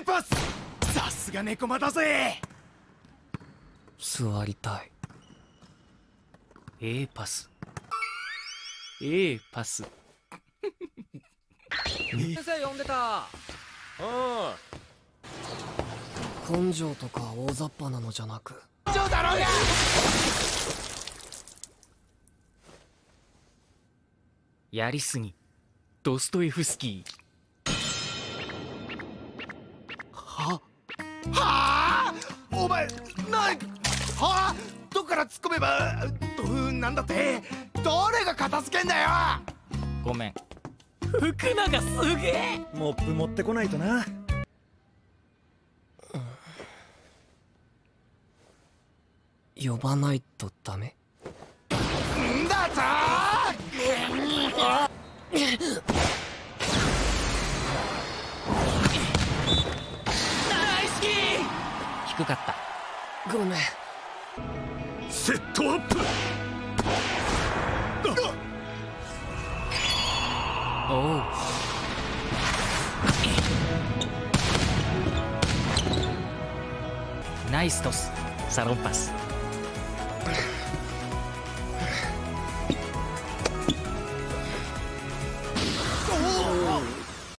A パス。さすが猫間だぜ。 座りたい。 A パス A パス先生呼んでた。 根性とか大雑把なのじゃなく、 根性だろうが。 やりすぎ。ドストエフスキー。 はあ、お前はあ、どっから突っ込めばなんだって。どれが片付けんだよ。 ごめん。福永すげえ。 モップ持ってこないとな。 呼ばないとダメ。 んだぞ。 ナイスキー。低かった。ごめん。 セットアップ。 おう。ナイストス。サロンパス。